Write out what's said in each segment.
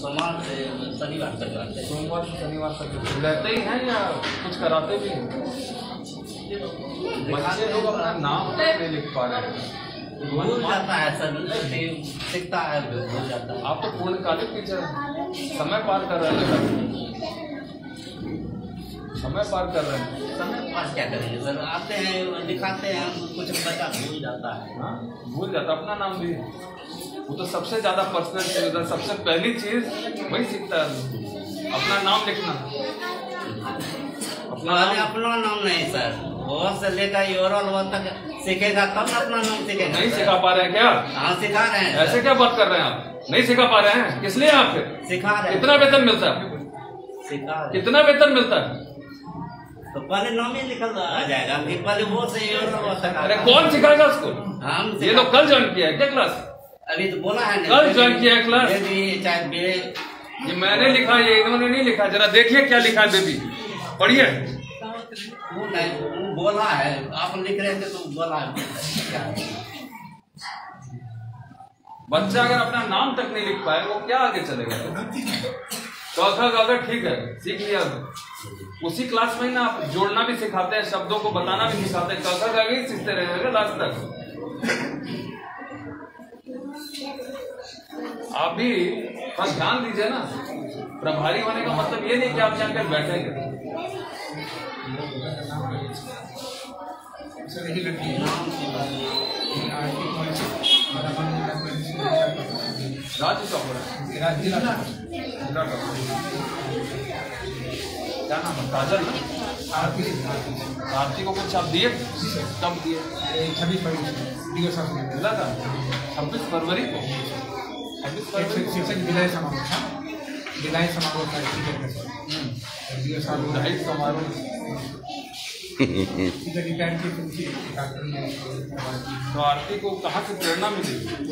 सोमवार से शनिवार तक रहते हैं। सोमवार से शनिवार तक रहते ही हैं या कुछ कराते भी हैं? बच्चे लोग अपना नाम नहीं लिख पा रहे हैं, भूल जाता है सर, सीखता है भूल जाता है। आप तो पूर्णकालिक टीचर समय पार कर रहे हैं, समय पार कर रहे हैं। समय पास क्या करेंगे सर, आते हैं दिखाते हैं, कुछ बच्चा भूल जाता है। हाँ, भूल जाता, अपना नाम भी वो तो सबसे ज्यादा पर्सनल चीज होता है, सबसे पहली चीज वही सीखता है, अपना नाम लिखना। अपना नाम नहीं सर, वो से लेकर ओरल वो तक सीखेगा तब अपना नाम सीखेगा। नहीं सिखा पा रहे हैं क्या? हाँ सिखा रहे हैं। ऐसे क्या बात कर रहे हैं आप? नहीं सिखा पा रहे हैं, किस लिए आप फिर सिखा रहे हैं? कितना वेतन मिलता है? सिखा रहे हैं। कितना वेतन मिलता है? तो पहले नाम ही निकल आ जाएगा कि पहले वो से ओरल वो तक। अरे कौन सिखाएगा उसको? हम ये लोग कल ज्वाइन किया है क्या क्लास? अभी तो बोला है कल ज्वाइन किया है क्लास। चाहे ये मैंने लिखा, ये इन्होंने नहीं लिखा। जरा देखिए क्या लिखा है बेबी, पढ़िए। वो बोला है, आप लिख रहे थे तो बोला है। बच्चा अगर अपना नाम तक नहीं लिख पाए वो क्या आगे चलेगा? चौथा अगर ठीक है सीख लिया, उसी क्लास में ना आप जोड़ना भी सिखाते हैं, शब्दों को बताना भी सिखाते हैं, चौथा का ही सीखते रहेंगे लास्ट तक। आप भी बस ध्यान दीजिए ना, प्रभारी होने का मतलब ये नहीं कि आप जाकर बैठेंगे। राजू का क्या नाम है? काजल ना? आरती को कुछ आप दिए? कब दिए? 26 फरवरी मिला था 26 फरवरी को। 26 फरवरी शिक्षक विदाई समारोह था, विदाई समारोह था विदाई समारोह। तो आरती को कहाँ से प्रेरणा मिली?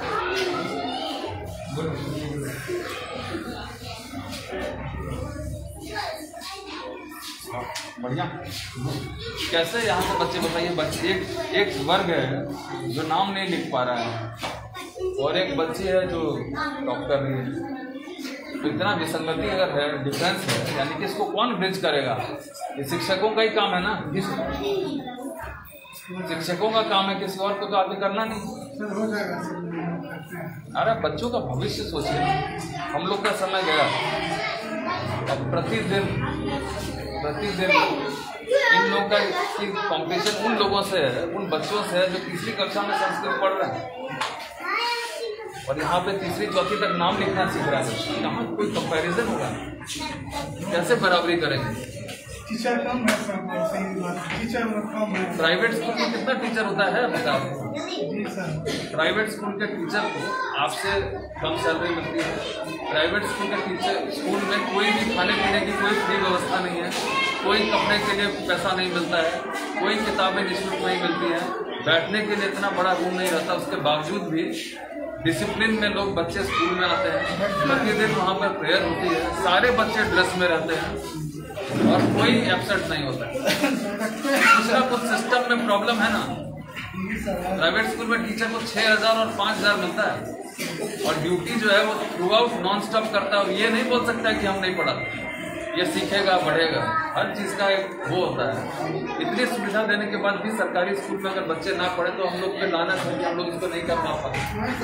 बढ़िया। कैसे यहाँ से बच्चे बताइए, बच्चे एक वर्ग है जो नाम नहीं लिख पा रहा है और एक बच्ची है जो टॉप कर रही है। तो इतना विसंगति अगर है, डिफरेंस है, यानी कि इसको कौन ब्रिज करेगा? ये शिक्षकों का ही काम है ना, शिक्षकों का काम है, किसी और को तो आगे करना नहीं। अरे बच्चों का भविष्य सोचिए, हम लोग का समय गया, अब प्रतिदिन इन लोगों का कॉम्पिटिशन उन लोगों से है, उन बच्चों से है जो तीसरी कक्षा में संस्कृत पढ़ रहे हैं और यहाँ पे तीसरी चौथी तक नाम लिखना सीख रहा है। यहाँ कोई कंपैरिजन होगा? कैसे बराबरी करेंगे? टीचर कम है सर, सही बात, टीचर कम है। प्राइवेट स्कूल में कितना टीचर होता है बता? जी सर। प्राइवेट स्कूल के टीचर को आपसे कम सैलरी मिलती है। प्राइवेट स्कूल के टीचर, स्कूल में कोई भी खाने पीने की कोई फ्री व्यवस्था नहीं है, कोई कपड़े के लिए पैसा नहीं मिलता है, कोई किताबें निःशुल्क नहीं मिलती है, बैठने के लिए इतना बड़ा रूम नहीं रहता। उसके बावजूद भी डिसिप्लिन में लोग बच्चे स्कूल में आते हैं, प्रतिदिन वहाँ पर प्रेयर होती है, सारे बच्चे ड्रेस में रहते हैं और कोई एब्सेंट नहीं होता है। दूसरा कुछ सिस्टम में प्रॉब्लम है ना, प्राइवेट स्कूल में टीचर को 6,000 और 5,000 मिलता है और ड्यूटी जो है वो थ्रू आउट नॉन स्टॉप करता है। ये नहीं बोल सकता कि हम नहीं पढ़ाते, ये सीखेगा बढ़ेगा, हर चीज़ का एक वो होता है। इतनी सुविधा देने के बाद भी सरकारी स्कूल में अगर बच्चे ना पढ़े तो हम लोग पे लाना है कि हम लोग इसको नहीं कर पाते।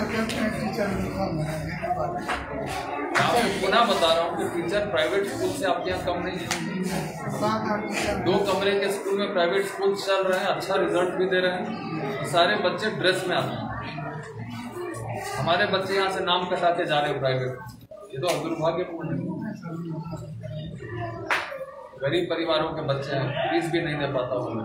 आपको पुनः बता रहा हूँ कि टीचर प्राइवेट स्कूल से आपके यहाँ कम नहीं है। 2 कमरे के स्कूल में प्राइवेट स्कूल चल रहे हैं, अच्छा रिजल्ट भी दे रहे हैं, सारे बच्चे ड्रेस में आते हैं। हमारे बच्चे यहाँ से नाम कटा के जा रहे हैं प्राइवेट, ये तो दुर्भाग्यपूर्ण है। गरीब परिवारों के बच्चे हैं, फीस भी नहीं दे पाता हूँ।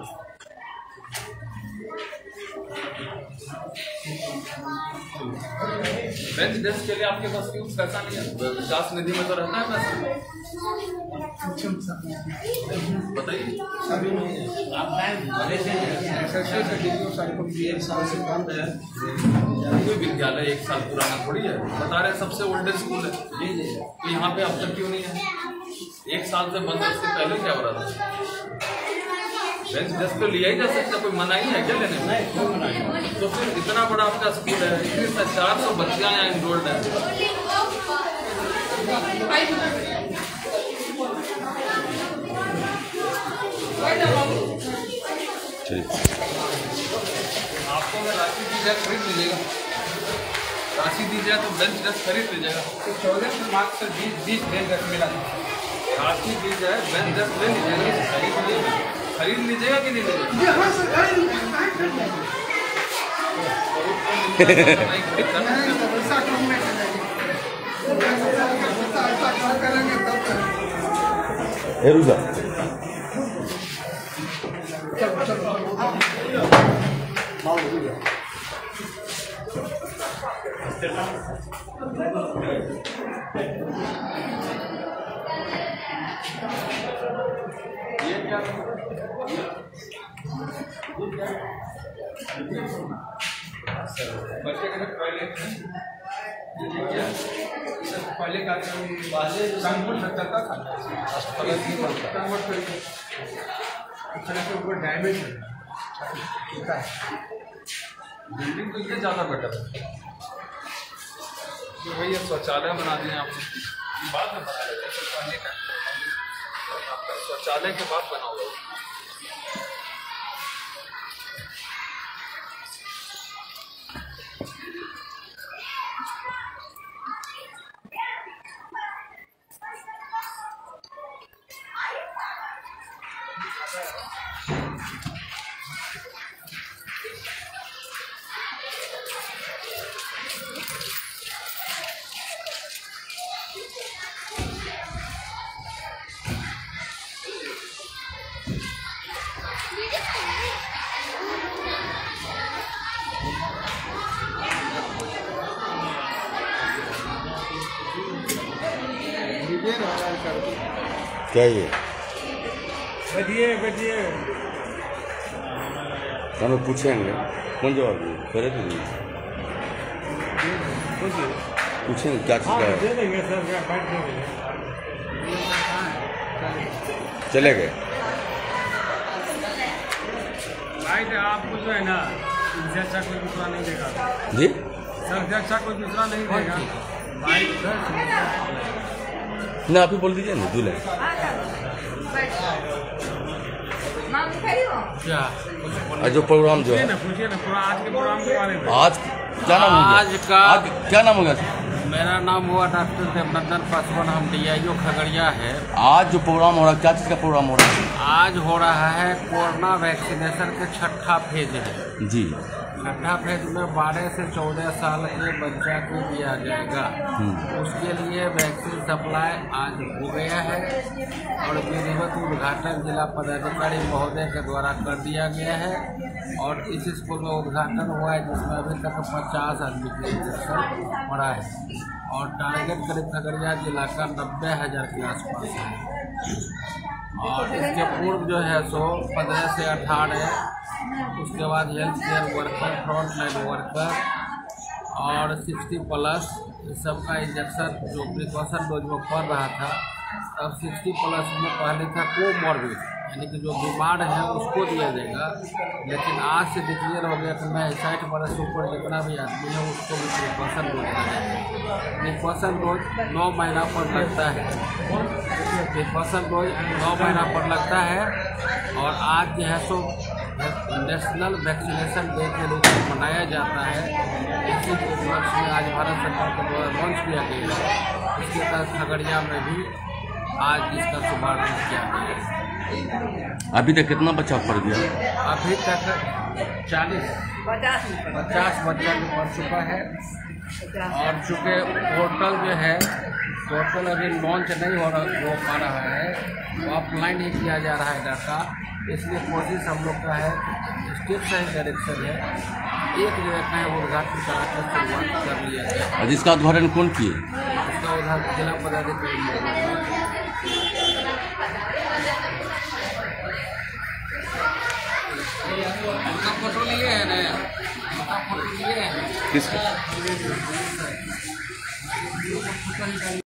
बेंच डेस्क के लिए आपके पास क्यों पैसा नहीं है? विकास निधि में तो रहता है पैसा, बताइए। कोई विद्यालय 1 साल पुराना थोड़ी है, बता रहे सबसे ओल्डेस्ट स्कूल है। यहाँ पे अब तक क्यों नहीं है? 1 साल से बंद, उससे पहले क्या हो रहा था? बेंच डेस्क तो लिया ही जा सकता, कोई मनाही है क्या लेने में? तो फिर इतना बड़ा आपका स्कूल है, इतनी 400 बच्चियां यहाँ इनरोल्ड है, आपको अगर राशि दी जाए खरीद लीजिएगा, राशि दी जाए तो बेंच डेस्क खरीद लीजिएगा। 14 मार्च से 20 डेज मिला। राशि दी जाए बेंच डेस्क ले लीजिएगा, खरीद लीजिएगा कि नहीं लीजिएगा? ये क्या बच्चे के पहले पहले का संगठन चलता था, ऊपर डैमेज है। बिल्डिंग तो ये ज़्यादा बेटर है। तो भैया शौचालय बना दिए आपने, बाद में बना लेते हैं, पहले का आपका शौचालय के बाद बना हुआ। क्या ये बैठिए हमें पूछेंगे कौन जवाब दिए करे तो नहीं पूछेंगे क्या चीज़ का है दे देंगे सर, बैठ देंगे। चले गए भाई आप कुछ है ना, इनसे अच्छा कोई दूसरा नहीं देगा जी सर, से अच्छा कोई दूसरा नहीं देगा भाई सर। ना आप ही बोल दीजिए ना दूल्हे क्या जो प्रोग्राम जो है पूछिए ना पूरा आज के प्रोग्राम के बारे में। आज क्या नाम हो गया? आज क्या नाम हो गया? मेरा नाम हुआ डॉक्टर देवनंदन पासवान, हम DIO खगड़िया है। आज जो प्रोग्राम हो रहा है क्या चीज़ का प्रोग्राम हो रहा है? आज हो रहा है कोरोना वैक्सीनेशन के छठा फेज है। जी छठा फेज में 12 से 14 साल के बच्चा को दिया जाएगा। उसके लिए वैक्सीन सप्लाई आज हो गया है और विधिवत उद्घाटन जिला पदाधिकारी महोदय के द्वारा कर दिया गया है। और इस स्कूल में उद्घाटन हुआ है जिसमें अभी तक 50 आदमी के इंजेक्शन पड़ा है और टारगेट करीब खगड़िया जिला का 90,000 के आसपास है। और इसके पूर्व जो है सो 15 से 18, उसके बाद health care worker, front line worker और 60+ इस सब का इंजेक्शन जो प्रिकॉशन डोज में पड़ रहा था। अब 60+ में पहले था कोमॉर्बिड, यानी कि जो बीमार है उसको दिया जाएगा, लेकिन आज से डिक्लेयर हो गया कि मैं 60 वर्ष से ऊपर जितना भी आदमी है उसको भी प्रिकॉशन डोज दिया जाएगा। प्रिकॉशन डोज 9 महीना पर लगता है, प्रिकॉशन डोज 9 महीना पर लगता है। और आज जो है सो नेशनल वैक्सीनेशन डे के रूप में मनाया जाता है। इसी के उपलक्ष्य में आज भारत सरकार के द्वारा लॉन्च किया गया है। इसके तहत खगड़िया में भी आज इसका शुभारंभ किया गया है। अभी तक कितना बच्चा पड़ गया? अभी तक 50 बच्चा जो पढ़ चुका है। और चूँकि पोर्टल जो है पोर्टल अभी लॉन्च नहीं हो पा रहा है, वो ऑफलाइन ही किया जा रहा है डाटा, इसलिए कोशिश हम लोग का है स्टेट से ही डायरेक्शन है एक जगह का है उद्घाटन कराकर शुरुआत कर लिया गया। जिसका उद्घाटन कौन किए? इसका उद्घाटन जिला पदाधिकारी फोटो लिए है ना, फोटो लिए हैं किसका?